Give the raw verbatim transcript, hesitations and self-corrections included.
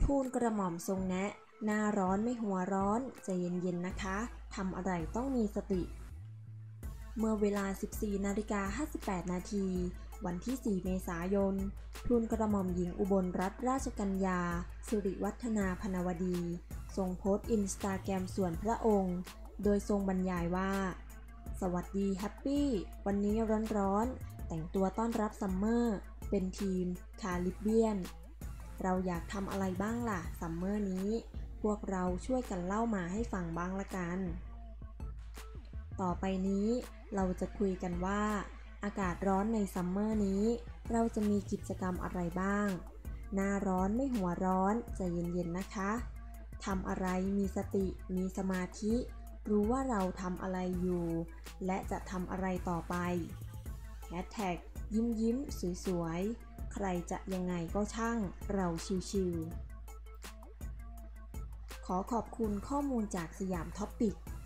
ทูลกระหม่อมทรงแนะหน้าร้อนไม่หัวร้อนใจเย็นๆนะคะทำอะไรต้องมีสติเมื่อเวลา สิบสี่นาฬิกาห้าสิบแปดนาทีวันที่ สี่เมษายนทูลกระหม่อมหญิงอุบลรัตนราชกัญญาสิริวัฒนาพนวดีทรงโพสต์อินสตาแกรมส่วนพระองค์โดยทรงบรรยายว่าสวัสดีแฮปปี้วันนี้ร้อนๆแต่งตัวต้อนรับซัมเมอร์เป็นทีมคาริบเบียนเราอยากทำอะไรบ้างล่ะซัมเมอร์นี้พวกเราช่วยกันเล่ามาให้ฟังบ้างละกันต่อไปนี้เราจะคุยกันว่าอากาศร้อนในซัมเมอร์นี้เราจะมีกิจกรรมอะไรบ้างหน้าร้อนไม่หัวร้อนใจเย็นๆนะคะทำอะไรมีสติมีสมาธิรู้ว่าเราทำอะไรอยู่และจะทำอะไรต่อไปแฮชแท็กยิ้มยิ้มสวยๆใครจะยังไงก็ช่างเราชิวๆขอขอบคุณข้อมูลจากสยามท็อปปิก